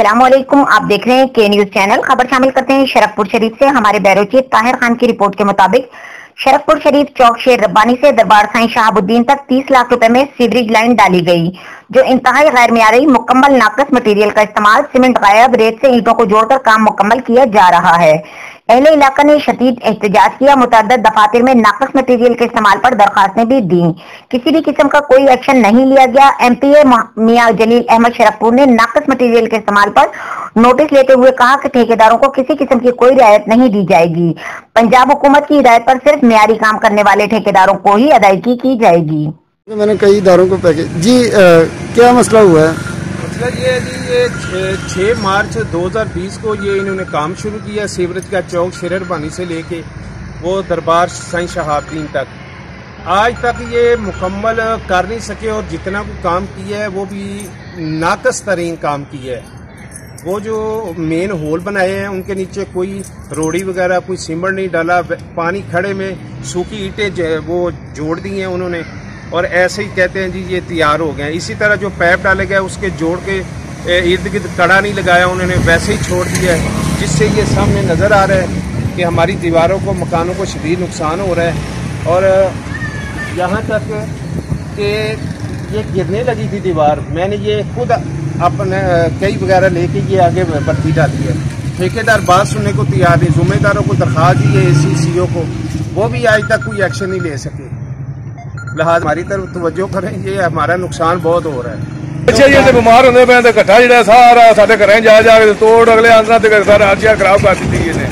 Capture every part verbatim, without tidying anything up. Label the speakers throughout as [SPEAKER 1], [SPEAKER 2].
[SPEAKER 1] अस्सलामुअलैकुम, आप देख रहे हैं के न्यूज चैनल। खबर शामिल करते हैं शरफपुर शरीफ से। हमारे ब्यूरो चीफ ताहिर खान की रिपोर्ट के मुताबिक शरफपुर शरीफ चौक शेर रब्बानी से दरबार साईं शहाबुद्दीन तक तीस लाख रुपए में सीवरेज लाइन डाली गई, जो इंतहाई गैर मियारी मुकम्मल नाकस मटेरियल का इस्तेमाल, सीमेंट गायब, रेत से ईंटों को जोड़कर काम मुकम्मल किया जा रहा है। अहले इलाका ने शदीद एहतजाज किया। मुतअद्दिद दफातर में नाकस मटेरियल के इस्तेमाल पर दरखास्तें भी दी, किसी भी किस्म का कोई एक्शन नहीं लिया गया। एमपीए मियां जलील अहमद शरफपुर ने नाकस मटेरियल के इस्तेमाल पर नोटिस लेते हुए कहा कि ठेकेदारों को किसी किस्म की कोई रियायत नहीं दी जाएगी। पंजाब हुकूमत की हिदायत पर सिर्फ मियारी काम करने वाले ठेकेदारों को ही अदायगी की जाएगी।
[SPEAKER 2] तो मैंने कई इदारों को पैकेज जी आ, क्या मसला हुआ है?
[SPEAKER 3] मसला ये है जी, ये छह मार्च दो हज़ार बीस को ये इन्होंने काम शुरू किया सीवरेज का चौक शेर रब्बानी से लेके वो दरबार साईं शहाबुद्दीन तक। आज तक ये मुकम्मल कर नहीं सके और जितना को काम किया है वो भी नाकस तरीन काम किया है। वो जो मेन होल बनाए हैं उनके नीचे कोई रोड़ी वगैरह कोई सीमेंट नहीं डाला, पानी खड़े में सूखी ईंटें वो जोड़ दी हैं उन्होंने और ऐसे ही कहते हैं जी ये तैयार हो गए। इसी तरह जो पैप डाले गए उसके जोड़ के इर्द गिर्द कड़ा नहीं लगाया उन्होंने, वैसे ही छोड़ दिया है, जिससे ये सामने नज़र आ रहा है कि हमारी दीवारों को मकानों को शदीद नुकसान हो रहा है। और यहाँ तक कि ये गिरने लगी थी दीवार, मैंने ये खुद अपने कई वगैरह लेके ये आगे भर्ती डाली है। ठेकेदार बात सुनने को तैयार नहीं, जिम्मेदारों को दरख्वास्त दी है एसी सीओ को, वो भी आज तक कोई एक्शन नहीं ले सके। लिहाज हमारी तरफ तवज्जो करें, ये हमारा नुकसान बहुत हो रहा है।
[SPEAKER 4] अच्छा जी ते बीमार होंगे पे ते घट्टा जिहड़ा सारा साडे घरें जा जा के तोड़ अगले आंसर ते सारा हाजिया खराब कर दी है।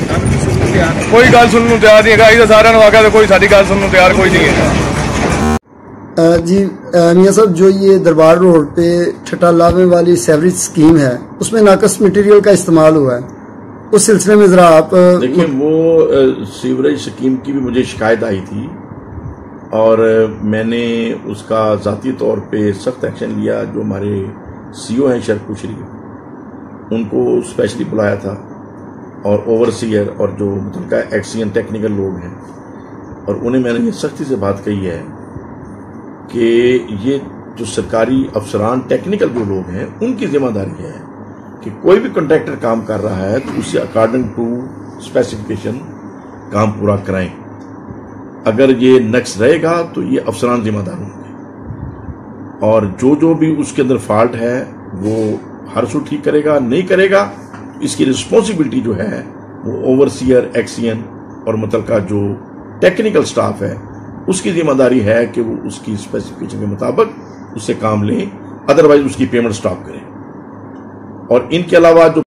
[SPEAKER 4] कोई गल सुनने को तैयार नहीं है, सारे आख्या कोई साडी गल सुनने को तैयार कोई नहीं है।
[SPEAKER 2] जी मियां साहब, जो ये दरबार रोड पे छठा लावे वाली सेवरेज स्कीम है उसमें नाकस मटेरियल का इस्तेमाल हुआ है, उस सिलसिले में जरा आप
[SPEAKER 5] देखिए। वो सीवरेज स्कीम की भी मुझे शिकायत आई थी और मैंने उसका ज़ाती तौर पे सख्त एक्शन लिया। जो हमारे सीओ हैं शरफपुर शरीफ, उनको स्पेशली बुलाया था और ओवरसीयर और जो मुतलका एक्सीएन टेक्निकल लोग हैं, और उन्हें मैंने ये सख्ती से बात कही है कि ये जो सरकारी अफसरान टेक्निकल जो लोग हैं उनकी जिम्मेदारी है कि कोई भी कॉन्ट्रैक्टर काम कर रहा है तो उससे अकॉर्डिंग टू स्पेसिफिकेशन काम पूरा कराएं। अगर ये नक्स रहेगा तो ये अफसरान जिम्मेदार होंगे और जो जो भी उसके अंदर फॉल्ट है वो हर सू ठीक करेगा। नहीं करेगा इसकी रिस्पॉन्सिबिलिटी जो है वो ओवरसीयर, एक्सीएन और मुतलका जो टेक्निकल स्टाफ है उसकी जिम्मेदारी है कि वो उसकी स्पेसिफिकेशन के मुताबिक उससे काम लें, अदरवाइज उसकी पेमेंट स्टॉप करें। और इनके अलावा जो